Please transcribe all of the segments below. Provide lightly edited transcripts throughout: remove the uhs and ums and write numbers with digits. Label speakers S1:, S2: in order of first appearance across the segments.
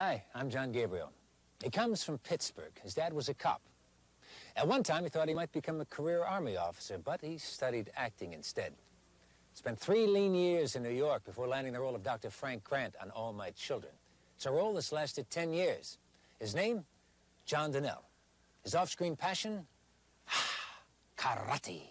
S1: Hi, I'm John Gabriel. He comes from Pittsburgh. His dad was a cop. At one time, he thought he might become a career Army officer, but he studied acting instead. Spent 3 lean years in New York before landing the role of Dr. Frank Grant on All My Children. It's a role that's lasted 10 years. His name, John Danelle. His off-screen passion, karate.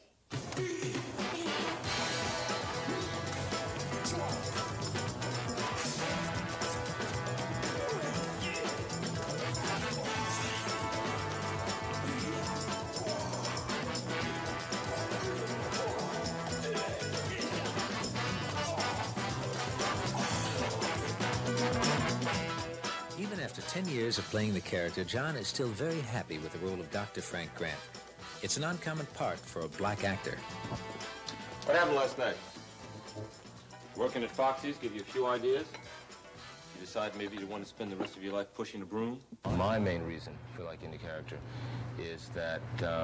S2: Even after 10 years of playing the character, John is still very happy with the role of Dr. Frank Grant. It's an uncommon part for a black actor.
S3: What happened last night? Working at Foxy's, give you a few ideas? You decide maybe you want to spend the rest of your life pushing a broom?
S4: My main reason for liking the character is that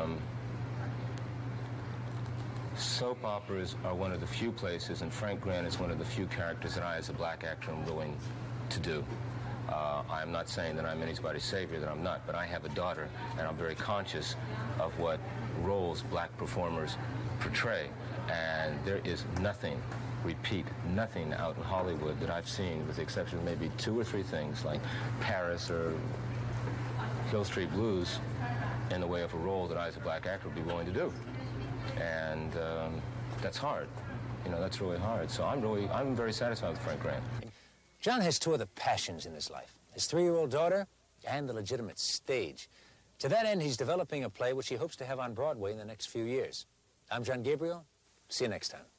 S4: soap operas are one of the few places, and Frank Grant is one of the few characters that I, as a black actor, am willing to do. I'm not saying that I'm anybody's savior, that I'm not, but I have a daughter, and I'm very conscious of what roles black performers portray. And there is nothing, repeat, nothing out in Hollywood that I've seen, with the exception of maybe 2 or 3 things, like Paris or Hill Street Blues, in the way of a role that I, as a black actor, would be willing to do. And that's hard. You know, that's really hard. So I'm very satisfied with Frank Grant.
S1: John has 2 other passions in his life, his 3-year-old daughter and the legitimate stage. To that end, he's developing a play which he hopes to have on Broadway in the next few years. I'm John Gabriel. See you next time.